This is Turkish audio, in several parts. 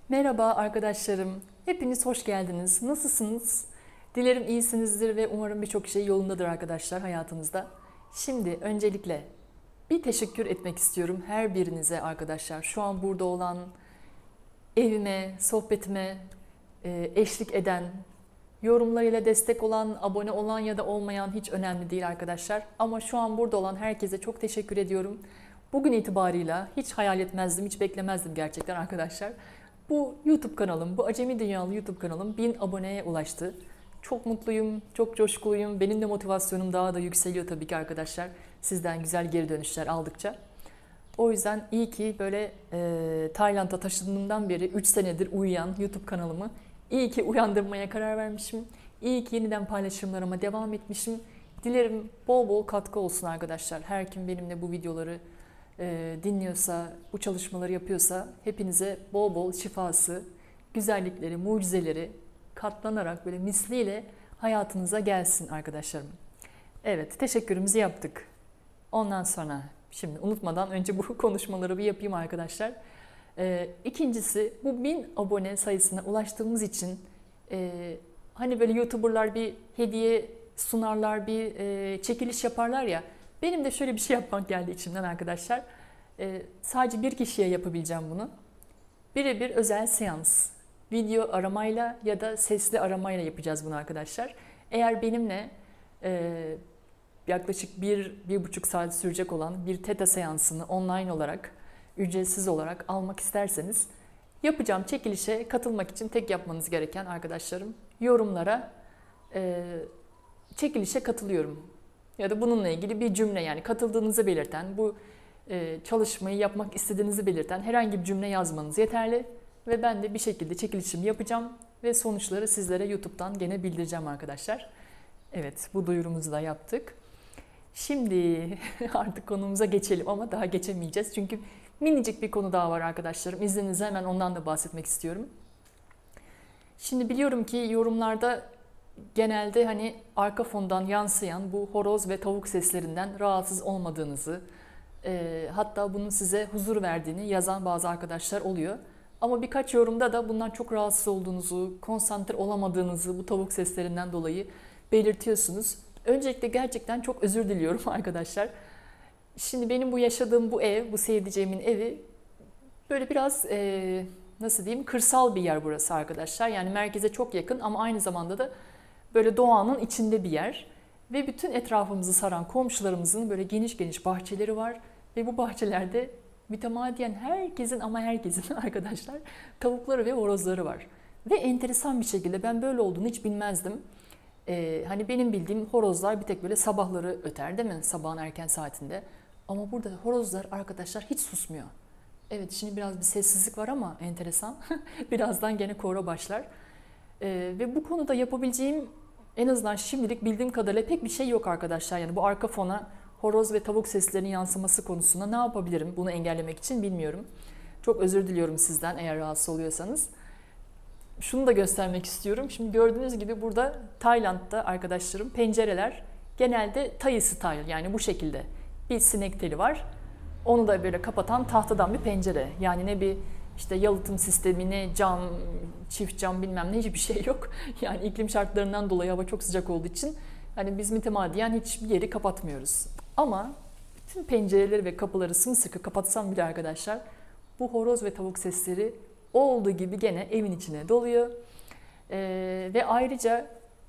Merhaba arkadaşlarım. Hepiniz hoş geldiniz. Nasılsınız? Dilerim iyisinizdir ve umarım birçok şey yolundadır arkadaşlar hayatınızda. Şimdi öncelikle bir teşekkür etmek istiyorum her birinize arkadaşlar. Şu an burada olan, evime, sohbetime eşlik eden, yorumlarıyla destek olan, abone olan ya da olmayan hiç önemli değil arkadaşlar. Ama şu an burada olan herkese çok teşekkür ediyorum. Bugün itibarıyla hiç hayal etmezdim, hiç beklemezdim gerçekten arkadaşlar. Bu YouTube kanalım, bu Acemi Dünyalı YouTube kanalım 1000 aboneye ulaştı. Çok mutluyum, çok coşkuluyum. Benim de motivasyonum daha da yükseliyor tabii ki arkadaşlar. Sizden güzel geri dönüşler aldıkça. O yüzden iyi ki böyle Tayland'a taşındığımdan beri 3 senedir uyuyan YouTube kanalımı iyi ki uyandırmaya karar vermişim. İyi ki yeniden paylaşımlarıma devam etmişim. Dilerim bol bol katkı olsun arkadaşlar. Her kim benimle bu videoları dinliyorsa, bu çalışmaları yapıyorsa hepinize bol bol şifası, güzellikleri, mucizeleri katlanarak böyle misliyle hayatınıza gelsin arkadaşlarım. Evet, teşekkürümüzü yaptık. Ondan sonra şimdi unutmadan önce bu konuşmaları bir yapayım arkadaşlar. İkincisi bu 1000 abone sayısına ulaştığımız için hani böyle YouTuber'lar bir hediye sunarlar, bir çekiliş yaparlar ya. Benim de şöyle bir şey yapmak geldi içimden arkadaşlar. Sadece bir kişiye yapabileceğim bunu. Birebir özel seans. Video aramayla ya da sesli aramayla yapacağız bunu arkadaşlar. Eğer benimle yaklaşık 1-1,5 saat sürecek olan bir teta seansını online olarak, ücretsiz olarak almak isterseniz yapacağım çekilişe katılmak için tek yapmanız gereken arkadaşlarım yorumlara çekilişe katılıyorum ya da bununla ilgili bir cümle yani katıldığınızı belirten, bu çalışmayı yapmak istediğinizi belirten herhangi bir cümle yazmanız yeterli ve ben de bir şekilde çekilişimi yapacağım ve sonuçları sizlere YouTube'dan gene bildireceğim arkadaşlar. Evet, bu duyurumuzu da yaptık. Şimdi artık konumuza geçelim ama daha geçemeyeceğiz. Çünkü minicik bir konu daha var arkadaşlarım. İzninizle hemen ondan da bahsetmek istiyorum. Şimdi biliyorum ki yorumlarda genelde hani arka fondan yansıyan bu horoz ve tavuk seslerinden rahatsız olmadığınızı, hatta bunun size huzur verdiğini yazan bazı arkadaşlar oluyor. Ama birkaç yorumda da bundan çok rahatsız olduğunuzu, konsantre olamadığınızı bu tavuk seslerinden dolayı belirtiyorsunuz. Öncelikle gerçekten çok özür diliyorum arkadaşlar. Şimdi benim bu yaşadığım bu ev, bu sevdiceğimin evi böyle biraz nasıl diyeyim kırsal bir yer burası arkadaşlar. Yani merkeze çok yakın ama aynı zamanda da böyle doğanın içinde bir yer. Ve bütün etrafımızı saran komşularımızın böyle geniş geniş bahçeleri var. Ve bu bahçelerde mütemadiyen herkesin ama herkesin arkadaşlar tavukları ve horozları var. Ve enteresan bir şekilde ben böyle olduğunu hiç bilmezdim. Hani benim bildiğim horozlar bir tek böyle sabahları öter değil mi? Sabahın erken saatinde. Ama burada horozlar arkadaşlar hiç susmuyor. Evet şimdi biraz bir sessizlik var ama enteresan. Birazdan gene koro başlar. Ve bu konuda yapabileceğim en azından şimdilik bildiğim kadarıyla pek bir şey yok arkadaşlar. Yani bu arka fona horoz ve tavuk seslerinin yansıması konusunda ne yapabilirim bunu engellemek için bilmiyorum. Çok özür diliyorum sizden eğer rahatsız oluyorsanız. Şunu da göstermek istiyorum. Şimdi gördüğünüz gibi burada Tayland'da arkadaşlarım pencereler genelde Thai style yani bu şekilde bir sinek teli var. Onu da böyle kapatan tahtadan bir pencere. Yani ne bir işte yalıtım sistemi ne cam, çift cam bilmem ne hiçbir şey yok. Yani iklim şartlarından dolayı hava çok sıcak olduğu için hani biz mütemadiyen hiçbir yeri kapatmıyoruz. Ama bütün pencereleri ve kapıları sımsıkı kapatsam bile arkadaşlar bu horoz ve tavuk sesleri olduğu gibi gene evin içine doluyor. Ve ayrıca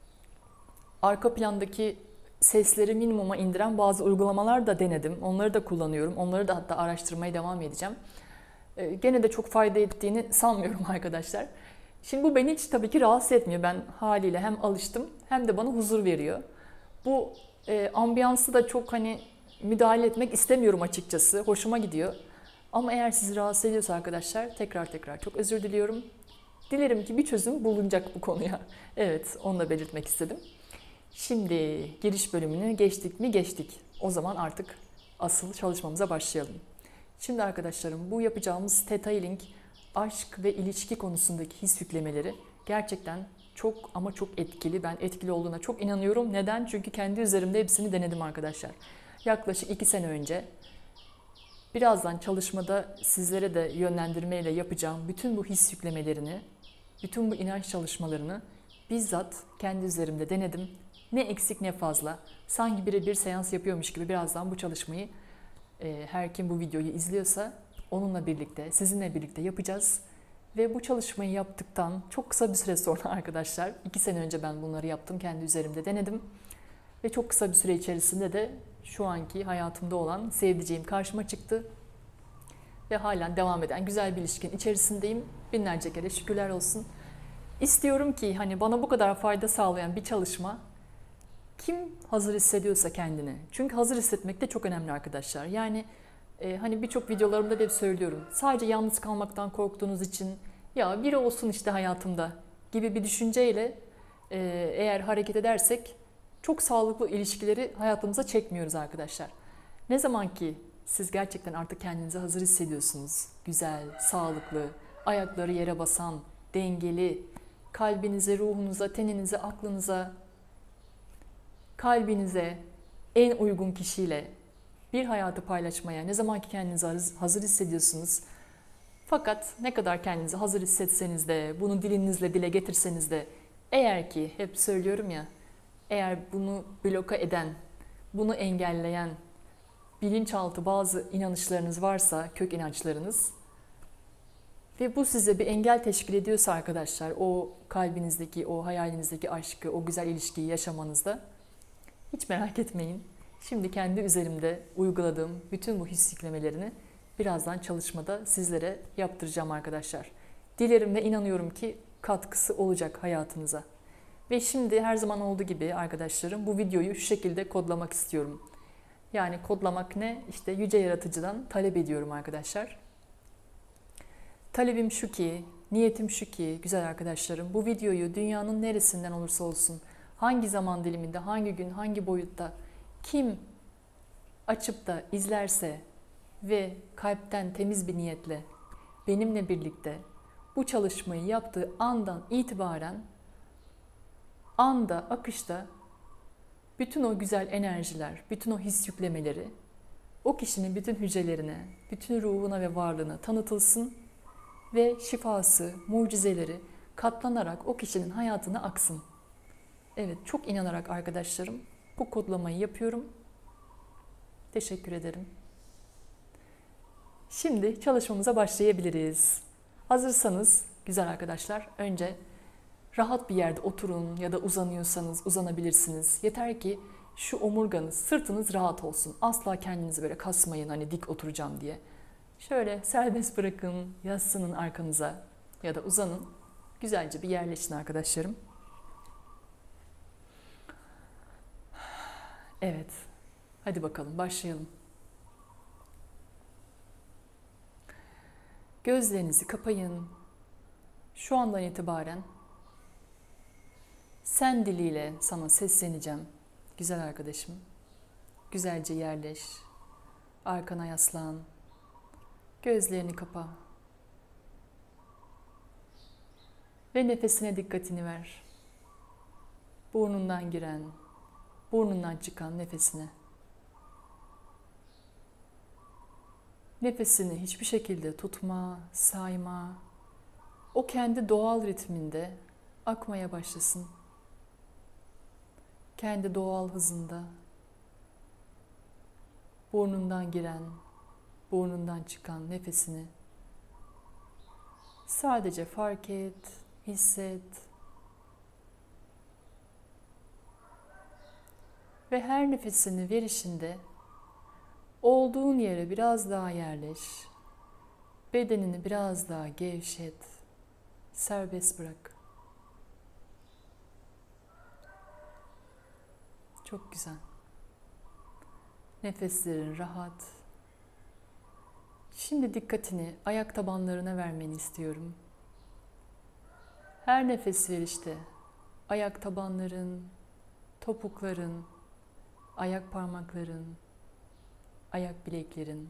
arka plandaki sesleri minimuma indiren bazı uygulamalar da denedim. Onları da kullanıyorum. Onları da hatta araştırmaya devam edeceğim. Gene de çok fayda ettiğini sanmıyorum arkadaşlar. Şimdi bu beni hiç tabii ki rahatsız etmiyor. Ben haliyle hem alıştım hem de bana huzur veriyor. Bu ambiyansı da çok hani müdahale etmek istemiyorum açıkçası. Hoşuma gidiyor. Ama eğer sizi rahatsız ediyorsa arkadaşlar tekrar çok özür diliyorum. Dilerim ki bir çözüm bulunacak bu konuya. Evet, onu da belirtmek istedim. Şimdi giriş bölümünü geçtik mi? Geçtik. O zaman artık asıl çalışmamıza başlayalım. Şimdi arkadaşlarım bu yapacağımız Theta Healing aşk ve ilişki konusundaki his yüklemeleri gerçekten çok ama çok etkili. Ben etkili olduğuna çok inanıyorum. Neden? Çünkü kendi üzerimde hepsini denedim arkadaşlar. Yaklaşık 2 sene önce Birazdan çalışmada sizlere de yönlendirmeyle yapacağım bütün bu his yüklemelerini, bütün bu inanç çalışmalarını bizzat kendi üzerimde denedim. Ne eksik ne fazla. Sanki birebir seans yapıyormuş gibi birazdan bu çalışmayı her kim bu videoyu izliyorsa onunla birlikte, sizinle birlikte yapacağız. Ve bu çalışmayı yaptıktan çok kısa bir süre sonra arkadaşlar, 2 sene önce ben bunları yaptım, kendi üzerimde denedim. Ve çok kısa bir süre içerisinde de şu anki hayatımda olan sevdiceğim karşıma çıktı. Ve halen devam eden güzel bir ilişkinin içerisindeyim. Binlerce kere şükürler olsun. İstiyorum ki hani bana bu kadar fayda sağlayan bir çalışma, kim hazır hissediyorsa kendini. Çünkü hazır hissetmek de çok önemli arkadaşlar. Yani hani birçok videolarımda da hep söylüyorum. Sadece yalnız kalmaktan korktuğunuz için ya biri olsun işte hayatımda gibi bir düşünceyle eğer hareket edersek çok sağlıklı ilişkileri hayatımıza çekmiyoruz arkadaşlar. Ne zaman ki siz gerçekten artık kendinizi hazır hissediyorsunuz. Güzel, sağlıklı, ayakları yere basan, dengeli, kalbinize, ruhunuza, teninize, aklınıza, kalbinize en uygun kişiyle bir hayatı paylaşmaya ne zaman ki kendinizi hazır hissediyorsunuz. Fakat ne kadar kendinizi hazır hissetseniz de, bunu dilinizle dile getirseniz de, eğer ki hep söylüyorum ya, eğer bunu bloka eden, bunu engelleyen bilinçaltı bazı inanışlarınız varsa, kök inançlarınız ve bu size bir engel teşkil ediyorsa arkadaşlar, o kalbinizdeki, o hayalinizdeki aşkı, o güzel ilişkiyi yaşamanızda, hiç merak etmeyin. Şimdi kendi üzerimde uyguladığım bütün bu his yüklemelerini birazdan çalışmada sizlere yaptıracağım arkadaşlar. Dilerim ve inanıyorum ki katkısı olacak hayatınıza. Ve şimdi her zaman olduğu gibi arkadaşlarım bu videoyu şu şekilde kodlamak istiyorum. Yani kodlamak ne? İşte yüce yaratıcıdan talep ediyorum arkadaşlar. Talebim şu ki, niyetim şu ki güzel arkadaşlarım, bu videoyu dünyanın neresinden olursa olsun, hangi zaman diliminde, hangi gün, hangi boyutta, kim açıp da izlerse ve kalpten temiz bir niyetle benimle birlikte bu çalışmayı yaptığı andan itibaren anda, akışta bütün o güzel enerjiler, bütün o his yüklemeleri o kişinin bütün hücrelerine, bütün ruhuna ve varlığına tanıtılsın ve şifası, mucizeleri katlanarak o kişinin hayatına aksın. Evet, çok inanarak arkadaşlarım bu kodlamayı yapıyorum. Teşekkür ederim. Şimdi çalışmamıza başlayabiliriz. Hazırsanız güzel arkadaşlar, önce rahat bir yerde oturun ya da uzanıyorsanız uzanabilirsiniz. Yeter ki şu omurganız, sırtınız rahat olsun. Asla kendinizi böyle kasmayın hani dik oturacağım diye. Şöyle serbest bırakın, yaslanın arkanıza ya da uzanın. Güzelce bir yerleşin arkadaşlarım. Evet, hadi bakalım başlayalım. Gözlerinizi kapayın. Şu andan itibaren sen diliyle sana sesleneceğim. Güzel arkadaşım. Güzelce yerleş. Arkana yaslan. Gözlerini kapa. Ve nefesine dikkatini ver. Burnundan giren, burnundan çıkan nefesine. Nefesini hiçbir şekilde tutma, sayma. O kendi doğal ritminde akmaya başlasın. Kendi doğal hızında. Burnundan giren, burnundan çıkan nefesini sadece fark et, hisset. Ve her nefesini verişinde olduğun yere biraz daha yerleş. Bedenini biraz daha gevşet. Serbest bırak. Çok güzel. Nefeslerin rahat. Şimdi dikkatini ayak tabanlarına vermeni istiyorum. Her nefes verişte ayak tabanların, topukların, ayak parmakların, ayak bileklerin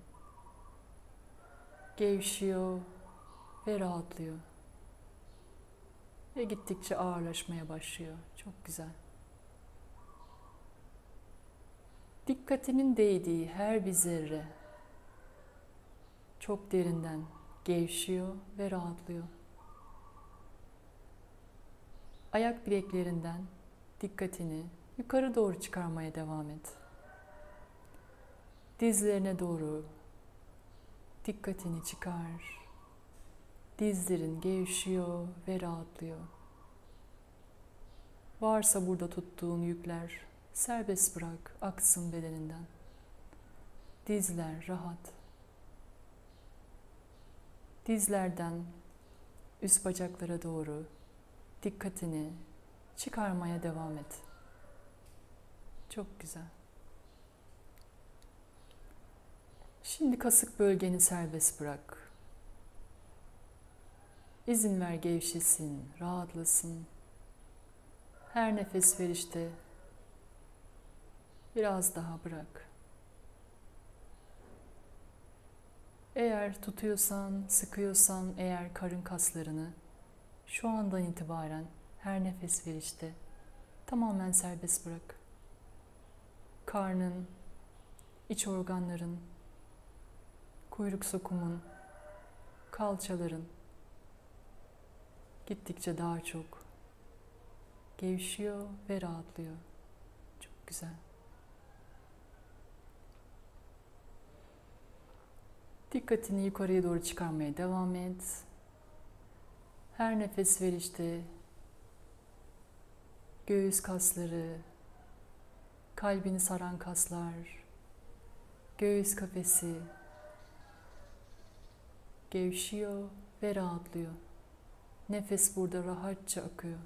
gevşiyor ve rahatlıyor. Ve gittikçe ağırlaşmaya başlıyor. Çok güzel. Dikkatinin değdiği her bir zerre, çok derinden gevşiyor ve rahatlıyor. Ayak bileklerinden dikkatini yukarı doğru çıkarmaya devam et. Dizlerine doğru dikkatini çıkar. Dizlerin gevşiyor ve rahatlıyor. Varsa burada tuttuğun yükler serbest bırak, aksın bedeninden. Dizler rahat. Dizlerden üst bacaklara doğru dikkatini çıkarmaya devam et. Çok güzel. Şimdi kasık bölgeni serbest bırak. İzin ver gevşesin, rahatlasın. Her nefes verişte biraz daha bırak. Eğer tutuyorsan, sıkıyorsan eğer karın kaslarını şu andan itibaren her nefes verişte tamamen serbest bırak. Karnın, iç organların, kuyruk sokumun, kalçaların gittikçe daha çok gevşiyor ve rahatlıyor. Çok güzel. Dikkatini yukarıya doğru çıkarmaya devam et. Her nefes verişte göğüs kasları, kalbini saran kaslar, göğüs kafesi gevşiyor ve rahatlıyor. Nefes burada rahatça akıyor.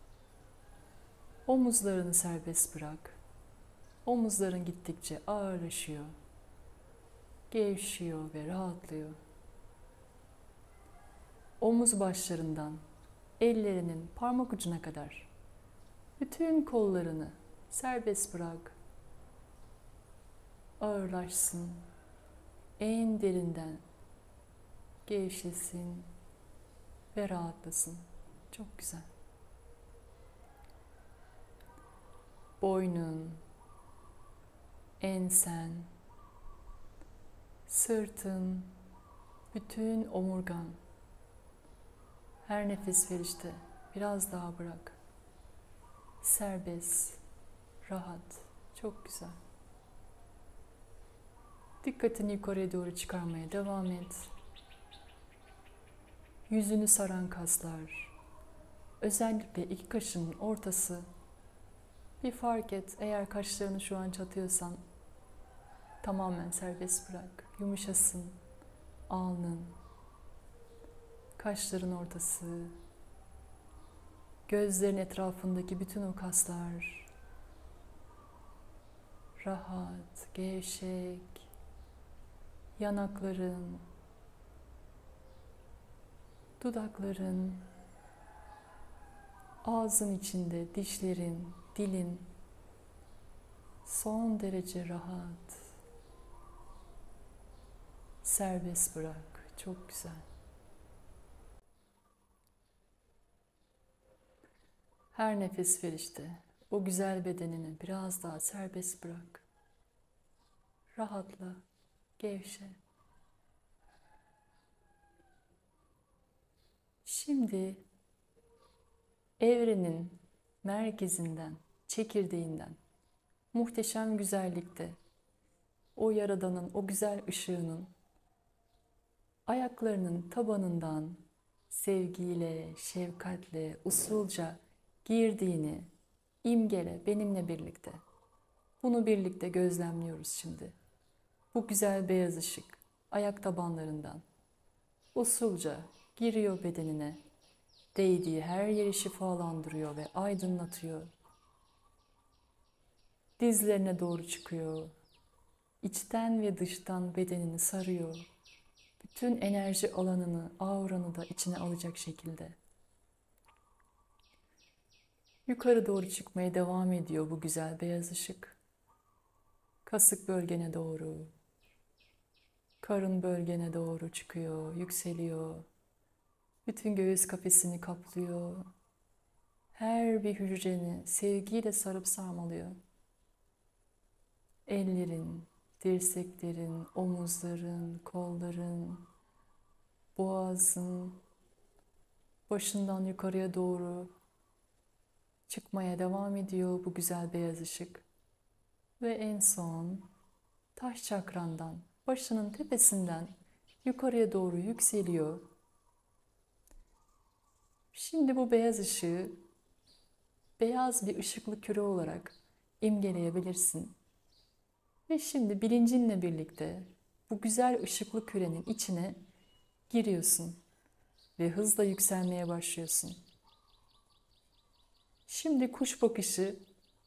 Omuzlarını serbest bırak. Omuzların gittikçe ağırlaşıyor. Gevşiyor ve rahatlıyor. Omuz başlarından ellerinin parmak ucuna kadar bütün kollarını serbest bırak. Ağırlaşsın. En derinden gevşesin ve rahatlasın. Çok güzel. Boynun, ensen, sırtın, bütün omurgan. Her nefes verişte biraz daha bırak. Serbest, rahat, çok güzel. Dikkatini yukarıya doğru çıkarmaya devam et. Yüzünü saran kaslar, özellikle iki kaşının ortası. Bir fark et, eğer kaşlarını şu an çatıyorsan tamamen serbest bırak. Yumuşasın, alnın, kaşların ortası, gözlerin etrafındaki bütün o kaslar rahat, gevşek, yanakların, dudakların, ağzın içinde dişlerin, dilin son derece rahat. Serbest bırak. Çok güzel. Her nefes verişte o güzel bedenini biraz daha serbest bırak. Rahatla, gevşe. Şimdi evrenin merkezinden, çekirdeğinden, muhteşem güzellikte, o Yaradan'ın, o güzel ışığının ayaklarının tabanından sevgiyle, şefkatle, usulca girdiğini imgele benimle birlikte. Bunu birlikte gözlemliyoruz şimdi. Bu güzel beyaz ışık ayak tabanlarından usulca giriyor bedenine, değdiği her yeri şifalandırıyor ve aydınlatıyor. Dizlerine doğru çıkıyor, içten ve dıştan bedenini sarıyor. Bütün enerji alanını, auranı da içine alacak şekilde. Yukarı doğru çıkmaya devam ediyor bu güzel beyaz ışık. Kasık bölgene doğru, karın bölgene doğru çıkıyor, yükseliyor. Bütün göğüs kafesini kaplıyor. Her bir hücreni sevgiyle sarıp sarmalıyor. Ellerin, dirseklerin, omuzların, kolların, boğazın, başından yukarıya doğru çıkmaya devam ediyor bu güzel beyaz ışık. Ve en son taş çakrandan, başının tepesinden yukarıya doğru yükseliyor. Şimdi bu beyaz ışığı beyaz bir ışıklı küre olarak imgeleyebilirsin. Ve şimdi bilincinle birlikte bu güzel ışıklı kürenin içine giriyorsun ve hızla yükselmeye başlıyorsun. Şimdi kuş bakışı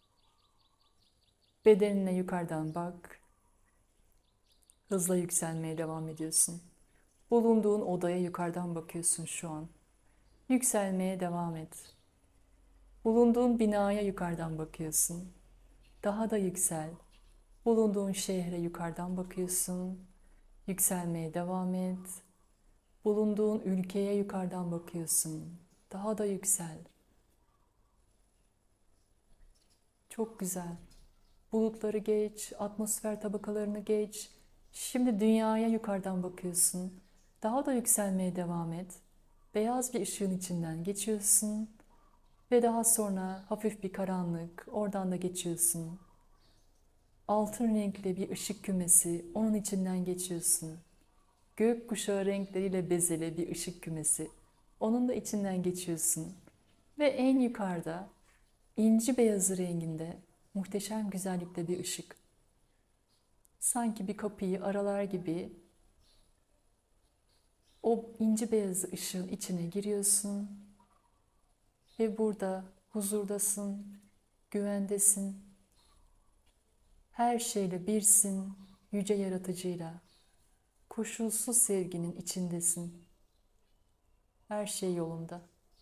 bedenine yukarıdan bak. Hızla yükselmeye devam ediyorsun. Bulunduğun odaya yukarıdan bakıyorsun şu an. Yükselmeye devam et. Bulunduğun binaya yukarıdan bakıyorsun. Daha da yüksel. Bulunduğun şehre yukarıdan bakıyorsun. Yükselmeye devam et. Bulunduğun ülkeye yukarıdan bakıyorsun. Daha da yüksel. Çok güzel. Bulutları geç, atmosfer tabakalarını geç. Şimdi dünyaya yukarıdan bakıyorsun. Daha da yükselmeye devam et. Beyaz bir ışığın içinden geçiyorsun. Ve daha sonra hafif bir karanlık, oradan da geçiyorsun. Altın renkli bir ışık kümesi, onun içinden geçiyorsun. Gökkuşağı renkleriyle bezeli bir ışık kümesi, onun da içinden geçiyorsun. Ve en yukarıda inci beyazı renginde muhteşem güzellikte bir ışık. Sanki bir kapıyı aralar gibi o inci beyazı ışığın içine giriyorsun ve burada huzurdasın, güvendesin. Her şeyle birsin, yüce yaratıcıyla. Koşulsuz sevginin içindesin. Her şey yolunda.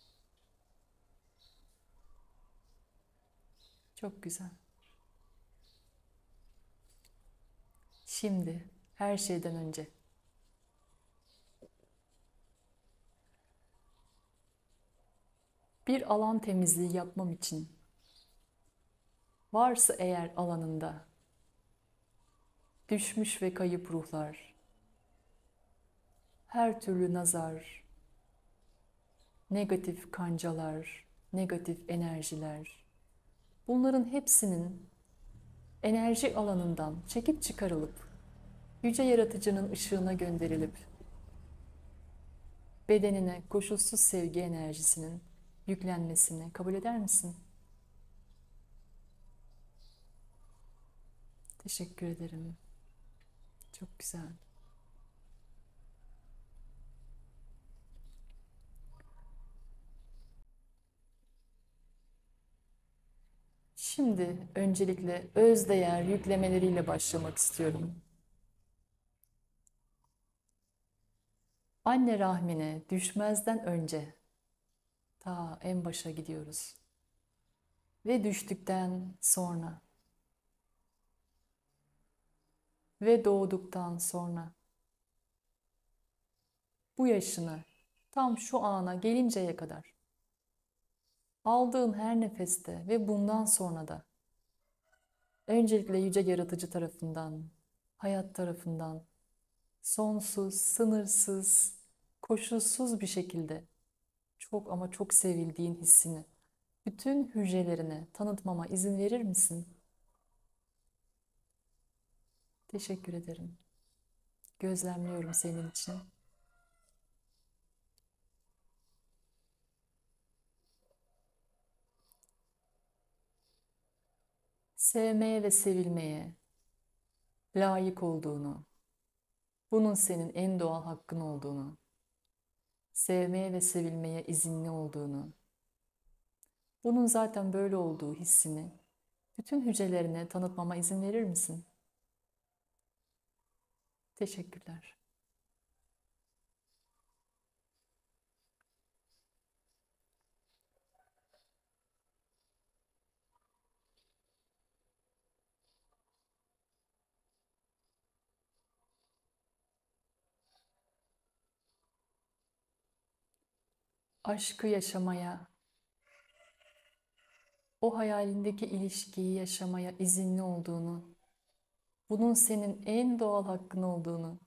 Çok güzel. Şimdi her şeyden önce bir alan temizliği yapmam için varsa eğer alanında düşmüş ve kayıp ruhlar, her türlü nazar, negatif kancalar, negatif enerjiler, bunların hepsinin enerji alanından çekip çıkarılıp yüce yaratıcının ışığına gönderilip bedenine koşulsuz sevgi enerjisinin yüklenmesini kabul eder misin? Teşekkür ederim. Çok güzel. Şimdi öncelikle özdeğer yüklemeleriyle başlamak istiyorum. Anne rahmine düşmezden önce ta en başa gidiyoruz. Ve düştükten sonra ve doğduktan sonra bu yaşını tam şu ana gelinceye kadar aldığın her nefeste ve bundan sonra da öncelikle yüce yaratıcı tarafından, hayat tarafından sonsuz, sınırsız, koşulsuz bir şekilde çok ama çok sevildiğin hissini bütün hücrelerine tanıtmama izin verir misin? Teşekkür ederim. Gözlemliyorum senin için. Sevmeye ve sevilmeye layık olduğunu, bunun senin en doğal hakkın olduğunu, sevmeye ve sevilmeye izinli olduğunu, bunun zaten böyle olduğu hissini bütün hücrelerine tanıtmama izin verir misin? Teşekkürler. Aşkı yaşamaya, o hayalindeki ilişkiyi yaşamaya izinli olduğunu, bunun senin en doğal hakkın olduğunu,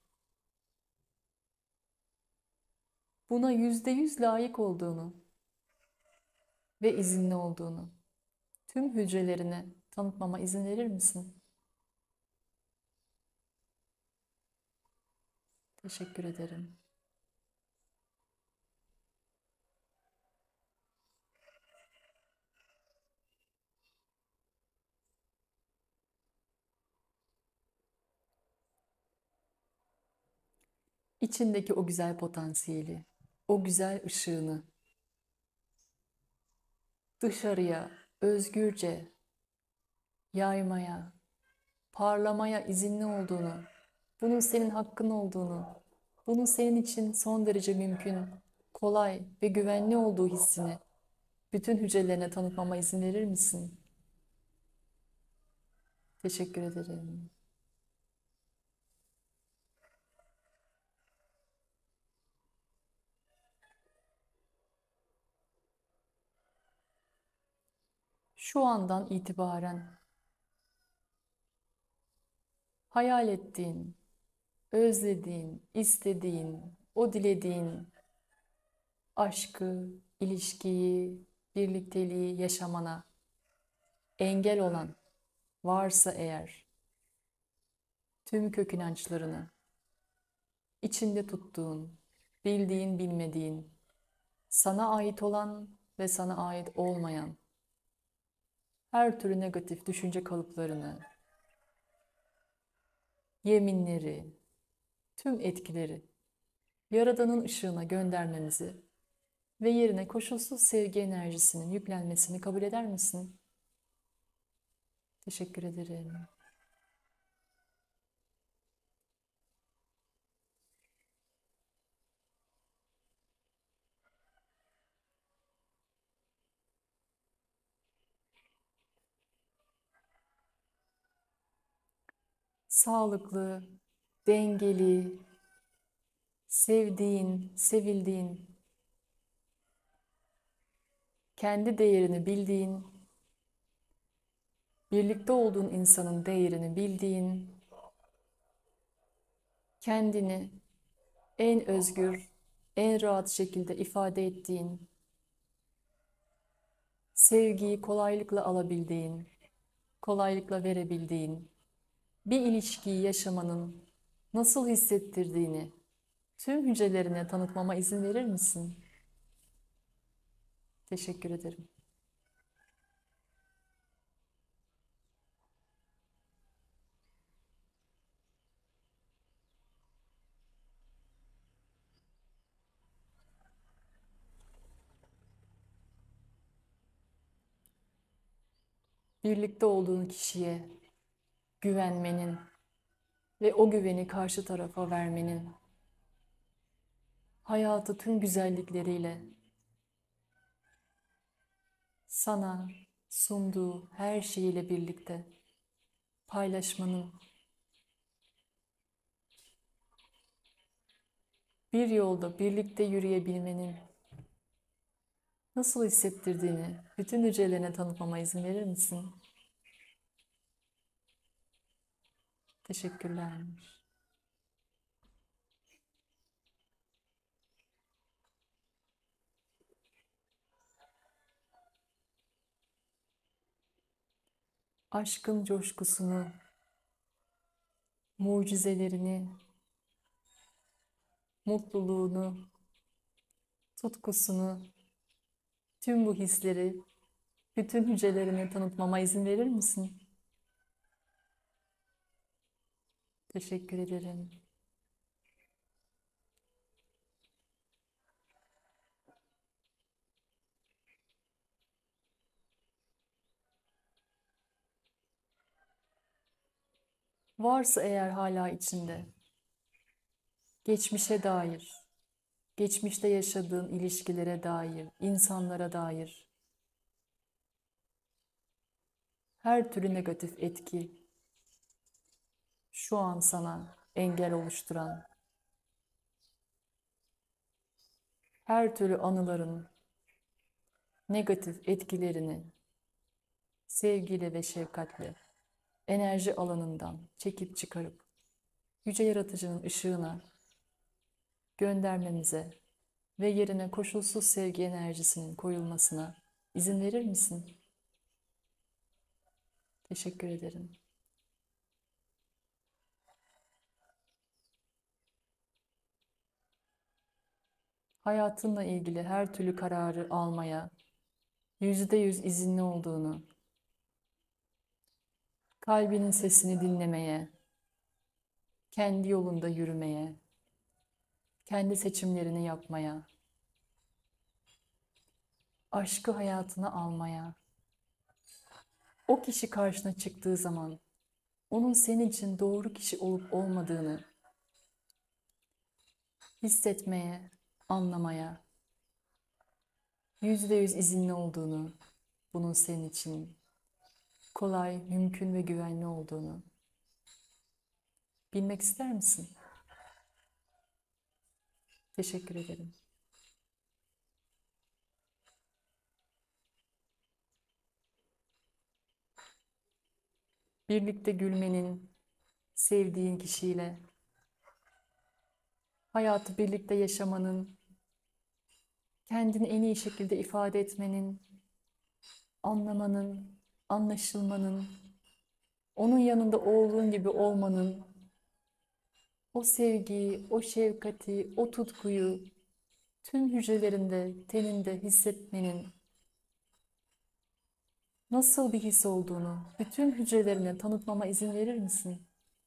buna %100 layık olduğunu ve izinli olduğunu tüm hücrelerine tanıtmama izin verir misin? Teşekkür ederim. İçindeki o güzel potansiyeli, o güzel ışığını dışarıya özgürce yaymaya, parlamaya izinli olduğunu, bunun senin hakkın olduğunu, bunun senin için son derece mümkün, kolay ve güvenli olduğu hissini bütün hücrelerine tanıtmama izin verir misin? Teşekkür ederim. Şu andan itibaren hayal ettiğin, özlediğin, istediğin, o dilediğin aşkı, ilişkiyi, birlikteliği yaşamana engel olan varsa eğer tüm kök inançlarını, içinde tuttuğun, bildiğin, bilmediğin, sana ait olan ve sana ait olmayan her türlü negatif düşünce kalıplarını, yeminleri, tüm etkileri Yaradan'ın ışığına göndermemizi ve yerine koşulsuz sevgi enerjisinin yüklenmesini kabul eder misin? Teşekkür ederim. Sağlıklı, dengeli, sevdiğin, sevildiğin, kendi değerini bildiğin, birlikte olduğun insanın değerini bildiğin, kendini en özgür, en rahat şekilde ifade ettiğin, sevgiyi kolaylıkla alabildiğin, kolaylıkla verebildiğin, bir ilişkiyi yaşamanın nasıl hissettirdiğini tüm hücrelerine tanıtmama izin verir misin? Teşekkür ederim. Birlikte olduğun kişiye güvenmenin ve o güveni karşı tarafa vermenin, hayatı tüm güzellikleriyle sana sunduğu her şeyiyle birlikte paylaşmanın, bir yolda birlikte yürüyebilmenin nasıl hissettirdiğini bütün hücrelerine tanıtmama izin verir misin? Teşekkürler. Aşkın coşkusunu, mucizelerini, mutluluğunu, tutkusunu, tüm bu hisleri bütün hücrelerine tanıtmama izin verir misin? Teşekkür ederim. Varsa eğer hala içinde, geçmişe dair, geçmişte yaşadığın ilişkilere dair, insanlara dair her türlü negatif etki şu an sana engel oluşturan, her türlü anıların negatif etkilerini sevgiyle ve şefkatle enerji alanından çekip çıkarıp Yüce Yaratıcı'nın ışığına göndermemize ve yerine koşulsuz sevgi enerjisinin koyulmasına izin verir misin? Teşekkür ederim. Hayatınla ilgili her türlü kararı almaya %100 izinli olduğunu, kalbinin sesini dinlemeye, kendi yolunda yürümeye, kendi seçimlerini yapmaya, aşkı hayatına almaya, o kişi karşına çıktığı zaman onun senin için doğru kişi olup olmadığını hissetmeye, anlamaya, %100 izinli olduğunu, bunun senin için kolay, mümkün ve güvenli olduğunu bilmek ister misin? Teşekkür ederim. Birlikte gülmenin, sevdiğin kişiyle, hayatı birlikte yaşamanın, kendini en iyi şekilde ifade etmenin, anlamanın, anlaşılmanın, onun yanında olduğun gibi olmanın, o sevgiyi, o şefkati, o tutkuyu tüm hücrelerinde, teninde hissetmenin nasıl bir his olduğunu bütün hücrelerine tanıtmama izin verir misin?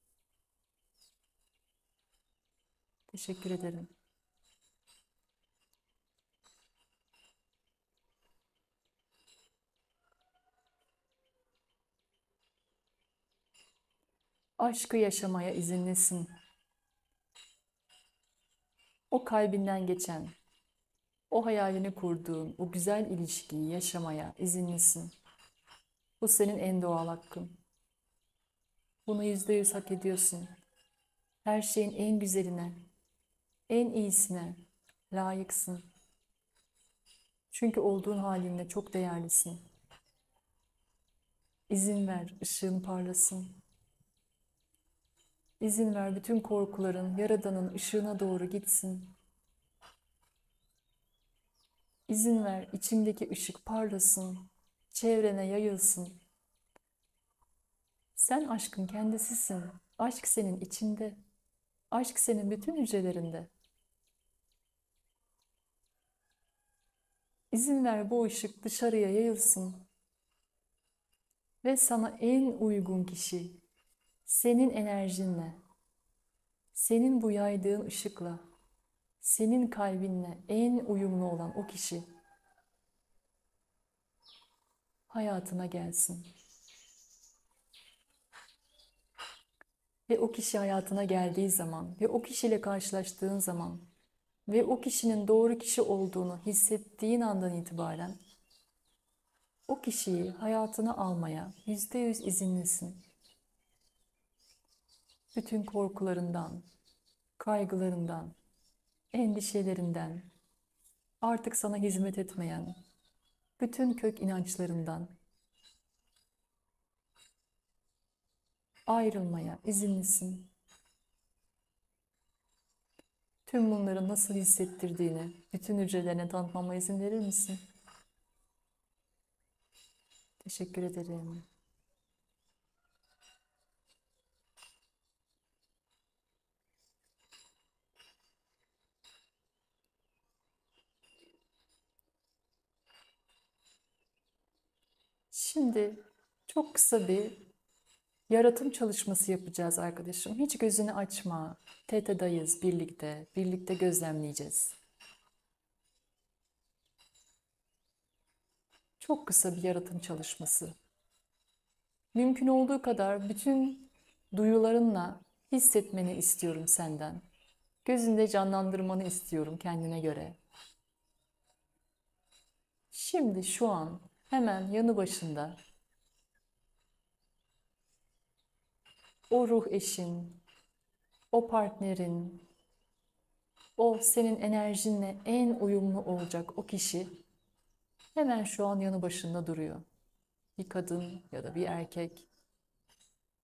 Teşekkür ederim. Aşkı yaşamaya izinlisin. O kalbinden geçen, o hayalini kurduğun, o güzel ilişkiyi yaşamaya izinlisin. Bu senin en doğal hakkın. Bunu %100 hak ediyorsun. Her şeyin en güzeline, en iyisine layıksın. Çünkü olduğun halinle çok değerlisin. İzin ver, ışığın parlasın. İzin ver bütün korkuların, Yaradan'ın ışığına doğru gitsin. İzin ver içimdeki ışık parlasın, çevrene yayılsın. Sen aşkın kendisisin. Aşk senin içinde. Aşk senin bütün hücrelerinde. İzin ver bu ışık dışarıya yayılsın. Ve sana en uygun kişi, senin enerjinle, senin bu yaydığın ışıkla, senin kalbinle en uyumlu olan o kişi hayatına gelsin. Ve o kişi hayatına geldiği zaman ve o kişiyle karşılaştığın zaman ve o kişinin doğru kişi olduğunu hissettiğin andan itibaren o kişiyi hayatına almaya %100 izinlisin. Bütün korkularından, kaygılarından, endişelerinden, artık sana hizmet etmeyen bütün kök inançlarından ayrılmaya izinlisin. Tüm bunları nasıl hissettirdiğini bütün hücrelerine tanıtmama izin verir misin? Teşekkür ederim. Şimdi çok kısa bir yaratım çalışması yapacağız arkadaşım. Hiç gözünü açma. Teta'dayız birlikte. Birlikte gözlemleyeceğiz. Çok kısa bir yaratım çalışması. Mümkün olduğu kadar bütün duyularınla hissetmeni istiyorum senden. Gözünde canlandırmanı istiyorum kendine göre. Şimdi şu an hemen yanı başında o ruh eşin, o partnerin, o senin enerjinle en uyumlu olacak o kişi hemen şu an yanı başında duruyor. Bir kadın ya da bir erkek.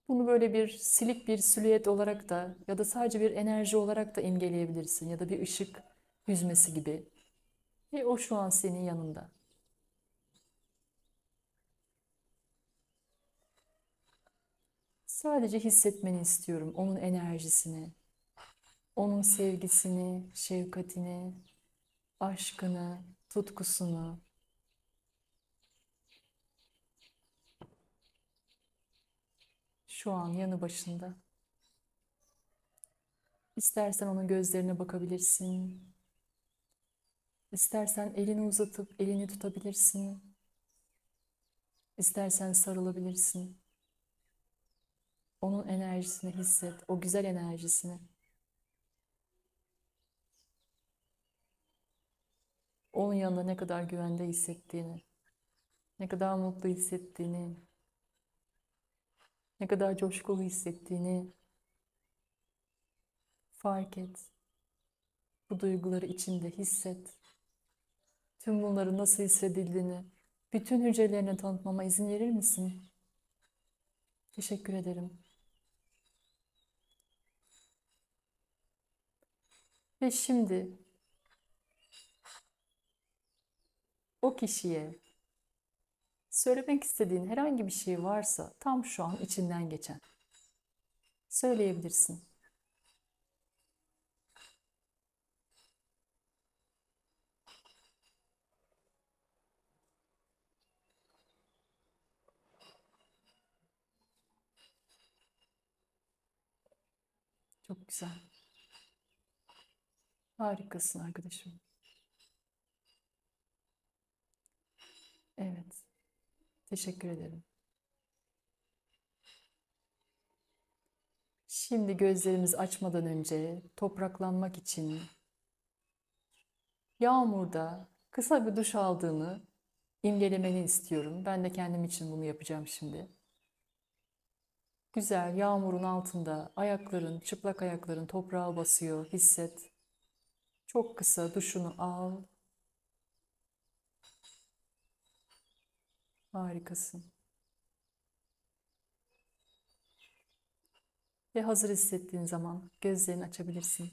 Bunu böyle bir silik bir silüet olarak da ya da sadece bir enerji olarak da imgeleyebilirsin ya da bir ışık hüzmesi gibi. Ve o şu an senin yanında. Sadece hissetmeni istiyorum onun enerjisini, onun sevgisini, şefkatini, aşkını, tutkusunu. Şu an yanı başında. İstersen onun gözlerine bakabilirsin. İstersen elini uzatıp elini tutabilirsin. İstersen sarılabilirsin. Onun enerjisini hisset, o güzel enerjisini. Onun yanında ne kadar güvende hissettiğini, ne kadar mutlu hissettiğini, ne kadar coşkulu hissettiğini fark et. Bu duyguları içinde hisset. Tüm bunları nasıl hissedildiğini bütün hücrelerine tanıtmama izin verir misin? Teşekkür ederim. Ve şimdi o kişiye söylemek istediğin herhangi bir şey varsa tam şu an içinden geçen söyleyebilirsin. Çok güzel. Harikasın arkadaşım. Evet. Teşekkür ederim. Şimdi gözlerimizi açmadan önce topraklanmak için yağmurda kısa bir duş aldığını imgelemeni istiyorum. Ben de kendim için bunu yapacağım şimdi. Güzel yağmurun altında ayakların, çıplak ayakların toprağa basıyor. Hisset. Çok kısa duşunu al. Harikasın. Ve hazır hissettiğin zaman gözlerini açabilirsin.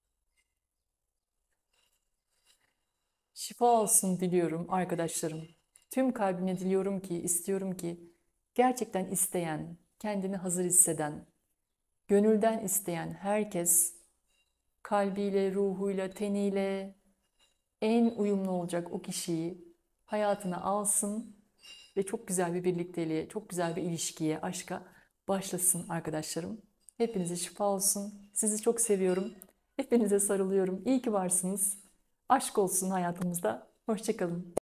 Şifa olsun diliyorum arkadaşlarım. Tüm kalbimle diliyorum ki, istiyorum ki gerçekten isteyen, kendini hazır hisseden, gönülden isteyen herkes kalbiyle, ruhuyla, teniyle en uyumlu olacak o kişiyi hayatına alsın ve çok güzel bir birlikteliğe, çok güzel bir ilişkiye, aşka başlasın arkadaşlarım. Hepinize şifa olsun. Sizi çok seviyorum. Hepinize sarılıyorum. İyi ki varsınız. Aşk olsun hayatımızda. Hoşça kalın.